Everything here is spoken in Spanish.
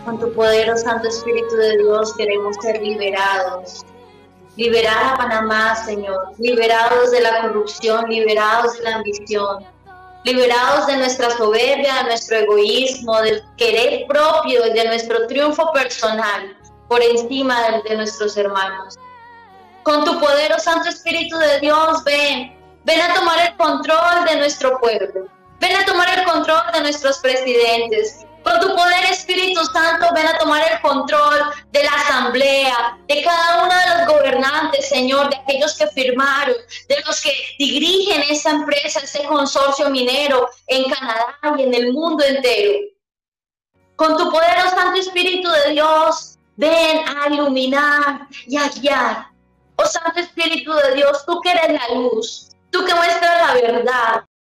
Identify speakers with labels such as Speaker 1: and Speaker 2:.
Speaker 1: Con tu poder, oh Santo Espíritu de Dios, queremos ser liberados. Liberar a Panamá, Señor. Liberados de la corrupción, liberados de la ambición. Liberados de nuestra soberbia, de nuestro egoísmo, del querer propio y de nuestro triunfo personal por encima de nuestros hermanos. Con tu poder, oh Santo Espíritu de Dios, ven a tomar el control de nuestro pueblo. Ven a tomar el control de nuestros presidentes. Con tu poder, Espíritu Santo, ven a tomar el control de la asamblea, de cada uno de los gobernantes, Señor, de aquellos que firmaron, de los que dirigen esta empresa, este consorcio minero en Canadá y en el mundo entero. Con tu poder, oh Santo Espíritu de Dios, ven a iluminar y a guiar. Oh Santo Espíritu de Dios, tú que eres la luz, tú que muestras la verdad,